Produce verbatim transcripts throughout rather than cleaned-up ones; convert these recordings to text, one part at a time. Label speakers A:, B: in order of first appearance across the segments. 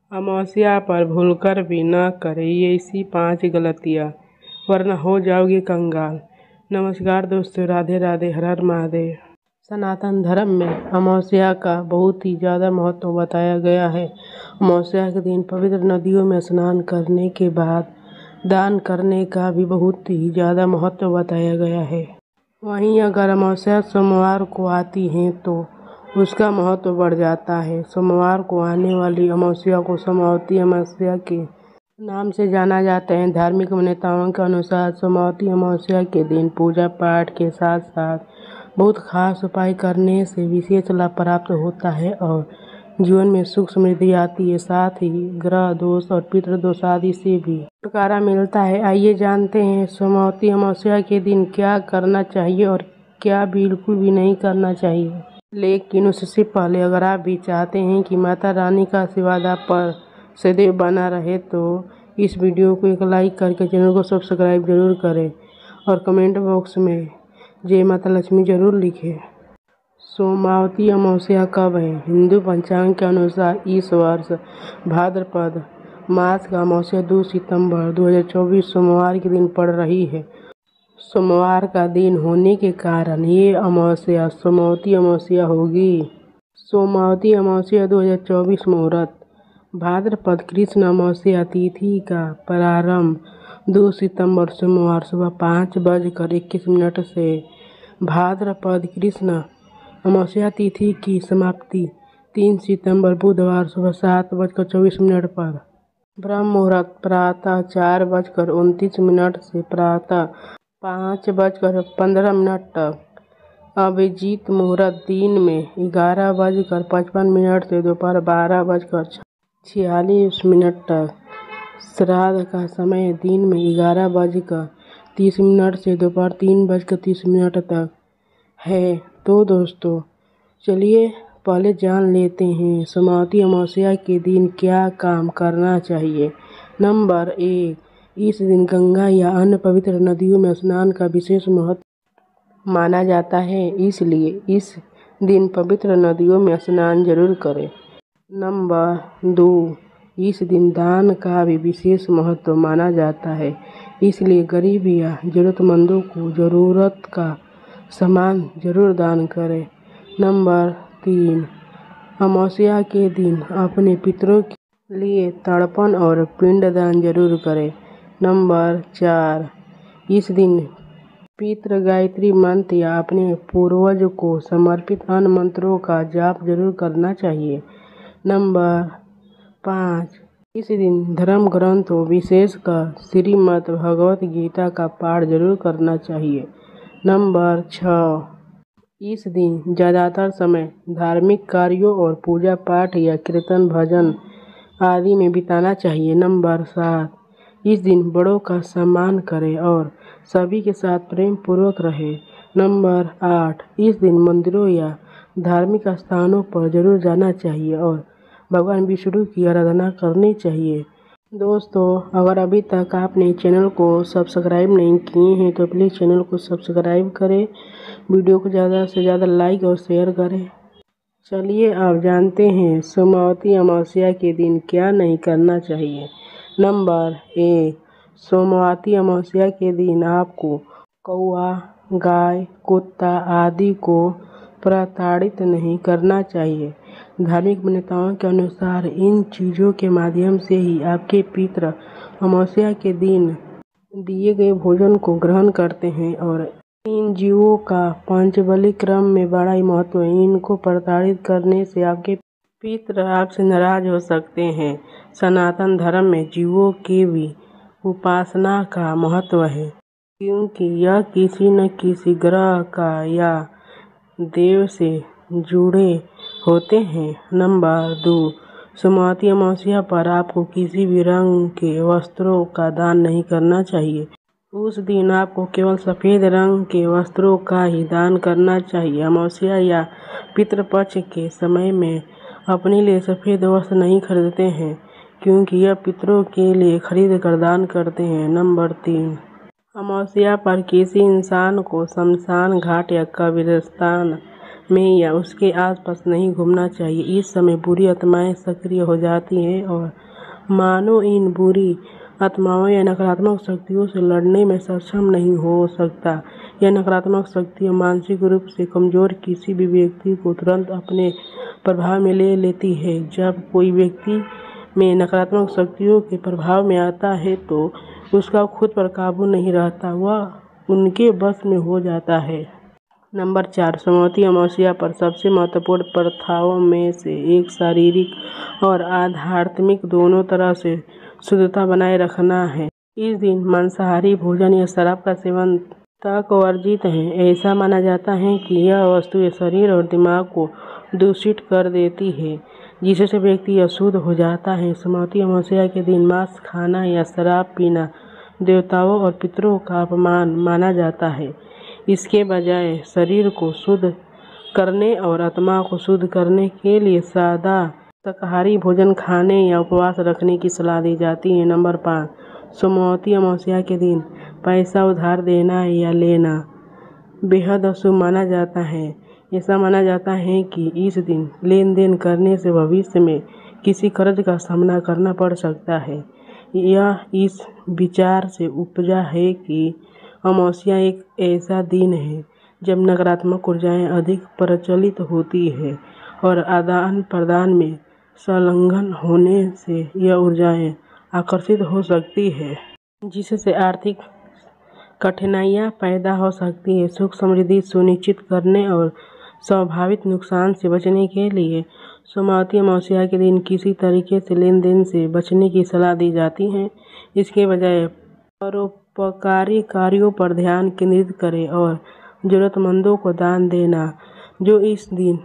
A: अमावस्या पर भूलकर भी न करें ये ऐसी पांच गलतियाँ, वरना हो जाओगे कंगाल। नमस्कार दोस्तों, राधे राधे, हर हर महादेव। सनातन धर्म में अमावस्या का बहुत ही ज़्यादा महत्व बताया गया है। अमावस्या के दिन पवित्र नदियों में स्नान करने के बाद दान करने का भी बहुत ही ज़्यादा महत्व बताया गया है। वहीं अगर अमावस्या सोमवार को आती है तो उसका महत्व बढ़ जाता है। सोमवार को आने वाली अमावस्या को सोमावती अमावस्या के नाम से जाना जाता है। धार्मिक मान्यताओं के अनुसार सोमावती अमावस्या के दिन पूजा पाठ के साथ साथ बहुत खास उपाय करने से विशेष लाभ प्राप्त होता है और जीवन में सुख समृद्धि आती है। साथ ही ग्रह दोष और पितृ दोष आदि से भी छुटकारा मिलता है। आइए जानते हैं सोमावती अमावस्या के दिन क्या करना चाहिए और क्या बिल्कुल भी नहीं करना चाहिए। लेकिन उससे पहले अगर आप भी चाहते हैं कि माता रानी का आशीर्वाद आप पर सदैव बना रहे तो इस वीडियो को एक लाइक करके चैनल को सब्सक्राइब जरूर करें और कमेंट बॉक्स में जय माता लक्ष्मी जरूर लिखें। सोमावती अमावस्या कब है? हिंदू पंचांग के अनुसार इस वर्ष भाद्रपद मास का अमावस्या दो सितंबर दो हज़ार चौबीस सोमवार के दिन पड़ रही है। सोमवार का दिन होने के कारण ये अमावस्या सोमावती अमावस्या होगी। सोमावती अमावस्या दो हज़ार चौबीस मुहूर्त भाद्रपद कृष्ण अमावस्या तिथि का प्रारंभ दो सितंबर सोमवार सुबह पाँच बजकर इक्कीस मिनट से भाद्रपद कृष्ण अमावस्या तिथि की समाप्ति तीन सितंबर बुधवार सुबह सात बजकर चौबीस मिनट पर। ब्रह्म मुहूर्त प्रातः चार बजकर उनतीस मिनट से प्रातः पाँच बजकर पंद्रह मिनट तक। अभिजीत मुहूर्त दिन में ग्यारह बजकर पचपन मिनट से दोपहर बारह बजकर छियालीस मिनट तक। श्राद्ध का समय दिन में ग्यारह बजकर तीस मिनट से दोपहर तीन बजकर तीस मिनट तक है। तो दोस्तों चलिए पहले जान लेते हैं सोमावती अमावस्या के दिन क्या काम करना चाहिए। नंबर एक, इस दिन गंगा या अन्य पवित्र नदियों में स्नान का विशेष महत्व माना जाता है, इसलिए इस दिन पवित्र नदियों में स्नान जरूर करें। नंबर दो, इस दिन दान का भी विशेष महत्व माना जाता है, इसलिए गरीब या जरूरतमंदों को ज़रूरत का सामान जरूर दान करें। नंबर तीन, अमावस्या के दिन अपने पितरों के लिए तर्पण और पिंडदान जरूर करें। नंबर चार, इस दिन पितृ गायत्री मंत्र या अपने पूर्वज को समर्पित अन्य मंत्रों का जाप जरूर करना चाहिए। नंबर पाँच, इस दिन धर्म ग्रंथों विशेषकर श्रीमद् भगवत गीता का पाठ जरूर करना चाहिए। नंबर छः, इस दिन ज़्यादातर समय धार्मिक कार्यों और पूजा पाठ या कीर्तन भजन आदि में बिताना चाहिए। नंबर सात, इस दिन बड़ों का सम्मान करें और सभी के साथ प्रेम पूर्वक रहें। नंबर आठ, इस दिन मंदिरों या धार्मिक स्थानों पर जरूर जाना चाहिए और भगवान विष्णु की आराधना करनी चाहिए। दोस्तों अगर अभी तक आपने चैनल को सब्सक्राइब नहीं किए हैं तो प्लीज़ चैनल को सब्सक्राइब करें, वीडियो को ज़्यादा से ज़्यादा लाइक और शेयर करें। चलिए अब जानते हैं सोमावती अमावस्या के दिन क्या नहीं करना चाहिए। नंबर एक, सोमवती अमावस्या के दिन आपको कौआ, गाय, कुत्ता आदि को प्रताड़ित नहीं करना चाहिए। धार्मिक मान्यताओं के अनुसार इन चीज़ों के माध्यम से ही आपके पितृ अमावस्या के दिन दिए गए भोजन को ग्रहण करते हैं और इन जीवों का पंचबली क्रम में बड़ा ही महत्व है। इनको प्रताड़ित करने से आपके पितृ आपसे नाराज हो सकते हैं। सनातन धर्म में जीवों की भी उपासना का महत्व है, क्योंकि यह किसी न किसी ग्रह का या देव से जुड़े होते हैं। नंबर दो, सोमावती अमावस्या पर आपको किसी भी रंग के वस्त्रों का दान नहीं करना चाहिए। उस दिन आपको केवल सफ़ेद रंग के वस्त्रों का ही दान करना चाहिए। अमावस्या या पितृपक्ष के समय में अपने लिए सफ़ेद वस्त्र नहीं खरीदते हैं, क्योंकि यह पितरों के लिए खरीद कर दान करते हैं। नंबर तीन, अमावस्या पर किसी इंसान को शमशान घाट या कब्रिस्तान में या उसके आसपास नहीं घूमना चाहिए। इस समय बुरी आत्माएं सक्रिय हो जाती हैं और मानव इन बुरी आत्माओं या नकारात्मक शक्तियों से लड़ने में सक्षम नहीं हो सकता। यह नकारात्मक शक्तियाँ मानसिक रूप से कमजोर किसी भी व्यक्ति को तुरंत अपने प्रभाव में ले लेती है। जब कोई व्यक्ति में नकारात्मक शक्तियों के प्रभाव में आता है तो उसका खुद पर काबू नहीं रहता, वह उनके बस में हो जाता है। नंबर चार, सोमवती अमावस्या पर सबसे महत्वपूर्ण प्रथाओं में से एक शारीरिक और आध्यात्मिक दोनों तरह से शुद्धता बनाए रखना है। इस दिन मांसाहारी भोजन या शराब का सेवन तक वर्जित है। ऐसा माना जाता है कि यह वस्तु शरीर और दिमाग को दूषित कर देती है, जिससे व्यक्ति अशुद्ध हो जाता है। सोमवती अमावस्या के दिन मांस खाना या शराब पीना देवताओं और पितरों का अपमान माना जाता है। इसके बजाय शरीर को शुद्ध करने और आत्मा को शुद्ध करने के लिए सादा शाकाहारी भोजन खाने या उपवास रखने की सलाह दी जाती है। नंबर पाँच, सोमवती अमावस्या के दिन पैसा उधार देना या लेना बेहद अशुभ माना जाता है। ऐसा माना जाता है कि इस दिन लेन देन करने से भविष्य में किसी कर्ज का सामना करना पड़ सकता है। यह इस विचार से उपजा है कि अमावस्या एक ऐसा दिन है जब नकारात्मक ऊर्जाएं अधिक प्रचलित होती है और आदान प्रदान में संलग्न होने से यह ऊर्जाएं आकर्षित हो सकती है, जिससे आर्थिक कठिनाइयां पैदा हो सकती है। सुख समृद्धि सुनिश्चित करने और संभावित नुकसान से बचने के लिए सोमवती अमावस्या के दिन किसी तरीके से लेन देन से बचने की सलाह दी जाती है। इसके बजाय परोपकारी कार्यों पर ध्यान केंद्रित करें और जरूरतमंदों को दान देना, जो इस दिन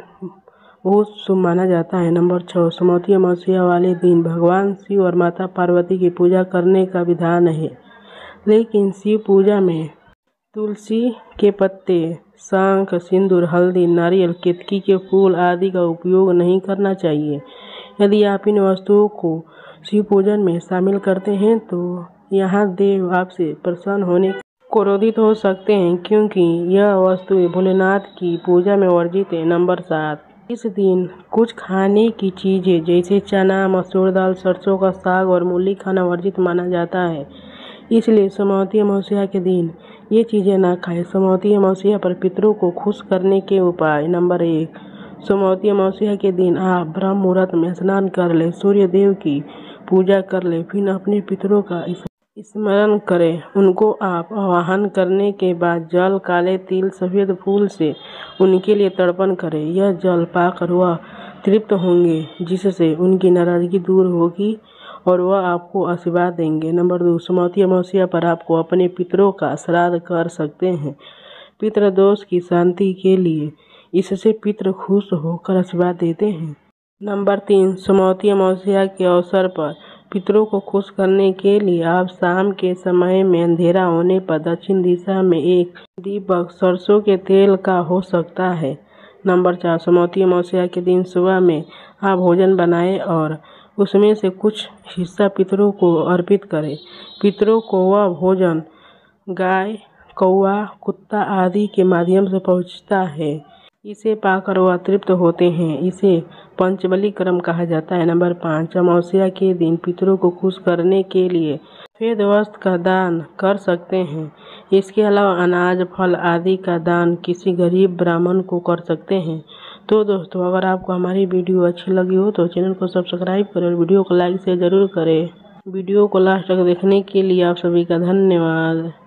A: बहुत शुभ माना जाता है। नंबर छः, सोमवती अमावस्या वाले दिन भगवान शिव और माता पार्वती की पूजा करने का विधान है, लेकिन शिव पूजा में तुलसी के पत्ते, शंख, सिंदूर, हल्दी, नारियल, केतकी के फूल आदि का उपयोग नहीं करना चाहिए। यदि आप इन वस्तुओं को शिव पूजन में शामिल करते हैं तो यहाँ देव आपसे प्रसन्न होने को क्रोधित हो सकते हैं, क्योंकि यह वस्तुएं भोलेनाथ की पूजा में वर्जित है। नंबर सात, इस दिन कुछ खाने की चीज़ें जैसे चना, मसूर दाल, सरसों का साग और मूली खाना वर्जित माना जाता है, इसलिए सोमवती अमावस्या के दिन ये चीज़ें ना खाएं। सोमवती अमावस्या पर पितरों को खुश करने के उपाय। नंबर एक, सोमवती अमावस्या के दिन आप ब्रह्म मुहूर्त में स्नान कर लें, सूर्य देव की पूजा कर लें, फिर अपने पितरों का स्मरण करें। उनको आप आवाहन करने के बाद जल, काले तिल, सफ़ेद फूल से उनके लिए तर्पण करें। यह जल पाकर वह तृप्त होंगे, जिससे उनकी नाराजगी दूर होगी और वह आपको आशीर्वाद देंगे। नंबर दो, सोमवती अमावस्या पर आपको अपने पितरों का श्राद्ध कर सकते हैं, पितृदोष की शांति के लिए। इससे पितृ खुश होकर आशीर्वाद देते हैं। नंबर तीन, सोमवती अमावस्या के अवसर पर पितरों को खुश करने के लिए आप शाम के समय में अंधेरा होने पर दक्षिण दिशा में एक दीपक सरसों के तेल का हो सकता है। नंबर चार, सोमवती अमावस्या के दिन सुबह में आप भोजन बनाएं और उसमें से कुछ हिस्सा पितरों को अर्पित करें। पितरों को वह भोजन गाय, कौवा, कुत्ता आदि के माध्यम से पहुंचता है। इसे पाकर वह तृप्त होते हैं। इसे पंचबली कर्म कहा जाता है। नंबर पाँच, अमावस्या के दिन पितरों को खुश करने के लिए सफेद वस्त्र का दान कर सकते हैं। इसके अलावा अनाज, फल आदि का दान किसी गरीब ब्राह्मण को कर सकते हैं। तो दोस्तों, अगर आपको हमारी वीडियो अच्छी लगी हो तो चैनल को सब्सक्राइब करें और वीडियो को लाइक से ज़रूर करें। वीडियो को लास्ट तक देखने के लिए आप सभी का धन्यवाद।